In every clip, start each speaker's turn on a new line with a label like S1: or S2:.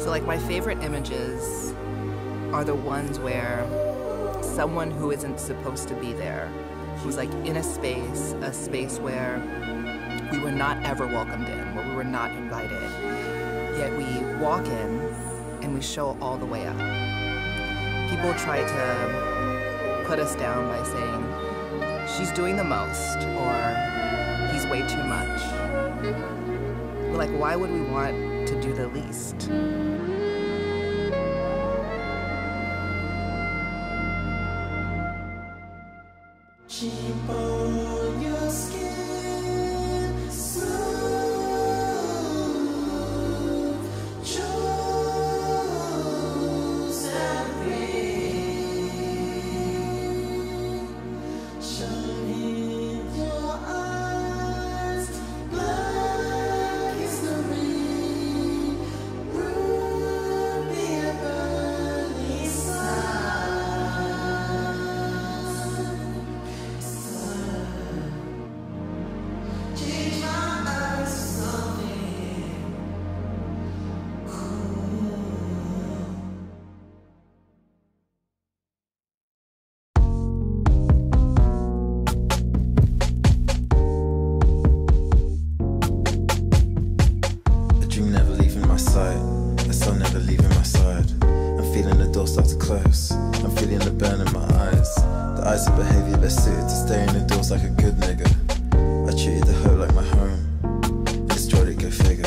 S1: So like my favorite images are the ones where someone who isn't supposed to be there, who's like in a space where we were not ever welcomed in, where we were not invited, yet we walk in and we show all the way up. People try to put us down by saying, she's doing the most, or he's way too much. But like, why would we want to do the least?
S2: Cheap on your skin, smooth, choose and breathe. Shine in your eyes, black is the rain, ruby and burning
S3: like a good nigga. I treated the hood like my home. Destroyed it, go figure.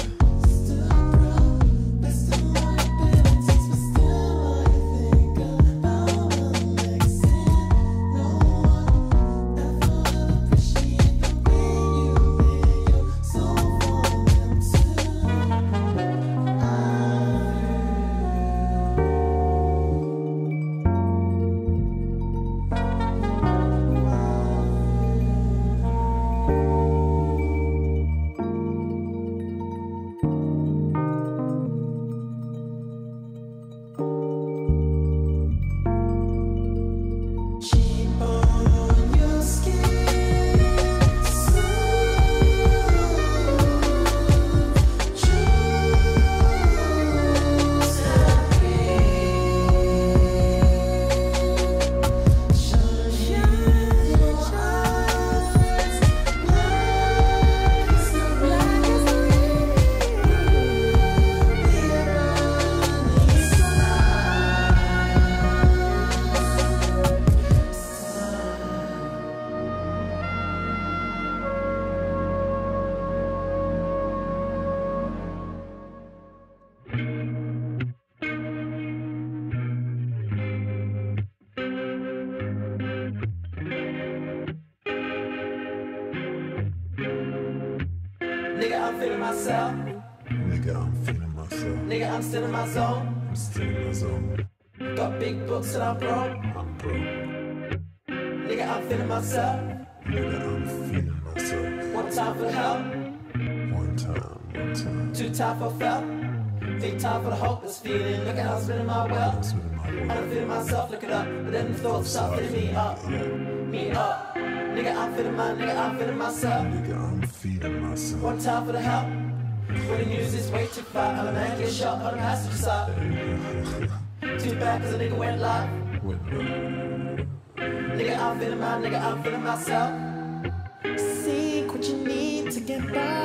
S2: Nigga, I'm feeling myself.
S3: Nigga, I'm feeling myself.
S2: Nigga, I'm still in my zone.
S3: I'm still in my zone.
S2: Got big books and I'm broke.
S3: I'm broke.
S2: Nigga, I'm feeling myself.
S3: Nigga, I'm feeling myself.
S2: One time for the help.
S3: One time.
S2: Two time for felt. Three time for the hopeless feeling. Look at how I'm spinning my wealth. And I'm feeling myself, look it up. But then the thoughts start filling me up. Me up. Nigga, I'm feeling myself.
S3: Nigga, I'm feeling myself.
S2: One time for the help. When the news is way too far, I'm a man get shot on the passenger side. Too bad cause a nigga went live. Nigga, I'm feeling myself. Seek what you need to get by.